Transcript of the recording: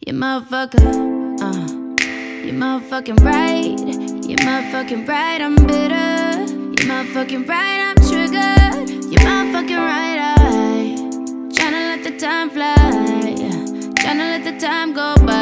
You motherfucker, you motherfucking right. You motherfucking right, I'm bitter. You motherfucking right, I'm triggered. You motherfucking right, tryna let the time fly. Tryna let the time go by.